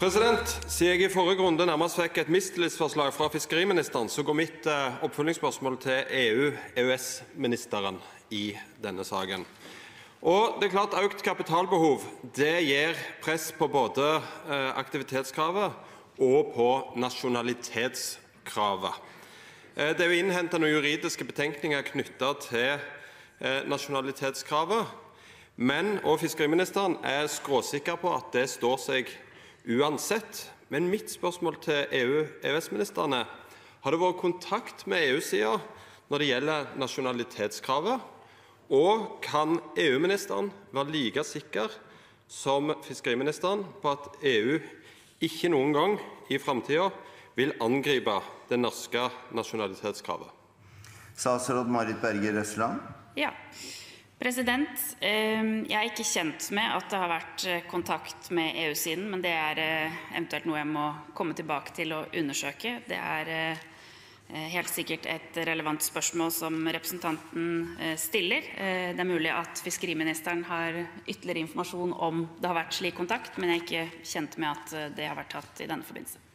Siden jeg i forrige runde nærmest fikk et mistillitsforslag fra fiskeriministeren, så går mitt oppfølgingsspørsmål til EU-EØS-ministeren i denne saken. Og det klart økt kapitalbehov det gir press på både aktivitetskravet og på nasjonalitetskravet. Det jo innhentet noen juridiske betenkninger knyttet til nasjonalitetskravet, men fiskeriministeren skråsikker på at det står seg uansett. Men mitt spørsmål til EU-EØS-ministeren har det vært kontakt med EU-siden når det gjelder nasjonalitetskravet, og kan EU-ministeren være like sikker som fiskeriministeren på at EU ikke noen gang i fremtiden vil angripe det norske nasjonalitetskravet? Statsråd Marit Berger Røsland. Ja. Jeg ikke kjent med at det har vært kontakt med EU-siden, men det eventuelt noe jeg må komme tilbake til å undersøke. Det helt sikkert et relevant spørsmål som representanten stiller. Det mulig at fiskeriministeren har ytterligere informasjon om det har vært slik kontakt, men jeg ikke kjent med at det har vært tatt i denne forbindelse.